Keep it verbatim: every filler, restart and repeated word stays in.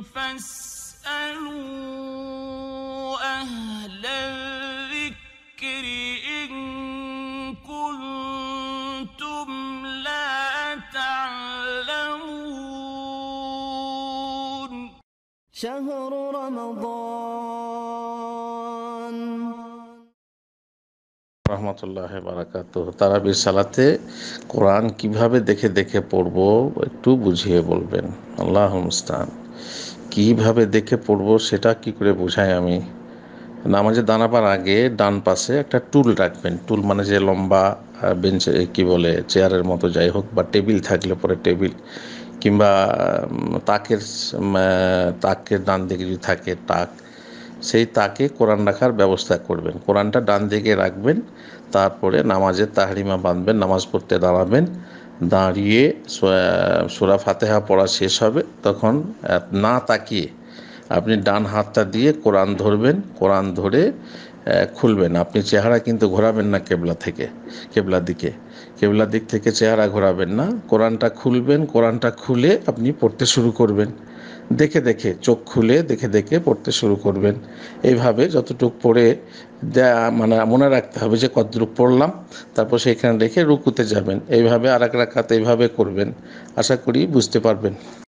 فاسألوا أهل الذكر إن كنتم لا تعلمون شهر رمضان রহমতুল্লাহ বারাকাতুহু। তারাবির সালাতে কোরআন কিভাবে দেখে দেখে পড়ব একটু বুঝিয়ে বলবেন। আল্লাহুল মুস্তাআন। কিভাবে দেখে পড়ব সেটা কি করে বোঝাই আমি? নামাজে দাঁড়াবার আগে ডান পাশে একটা টুল রাখবেন। টুল মানে যে লম্বা বেঞ্চে কি বলে চেয়ারের মতো যাই হোক, বা টেবিল থাকলে পরে টেবিল, কিংবা তাকের তাকের ডান দিকে যদি থাকে তাক, সেই তাকে কোরআন রাখার ব্যবস্থা করবেন। কোরআনটা ডান দিকে রাখবেন, তারপরে নামাজের তাহরিমা বাঁধবেন, নামাজ পড়তে দাঁড়াবেন। দাঁড়িয়ে সূরা ফাতিহা পড়া শেষ হবে, তখন না তাকিয়ে আপনি ডান হাতটা দিয়ে কোরআন ধরবেন। কোরআন ধরে খুলবেন। আপনি চেহারা কিন্তু ঘোরাবেন না কেবলা থেকে, কেবলার দিকে, কেবলার দিক থেকে চেহারা ঘোরাবেন না। কোরআনটা খুলবেন, কোরআনটা খুলে আপনি পড়তে শুরু করবেন। দেখে দেখে চোখ খুলে দেখে দেখে পড়তে শুরু করবেন। এইভাবে যতটুক পড়ে মানে মনে রাখতে হবে যে কতটুক পড়লাম, তারপর সেখানে রেখে রুকুতে যাবেন। এইভাবে আর এক রাকাত এইভাবে করবেন। আশা করি বুঝতে পারবেন।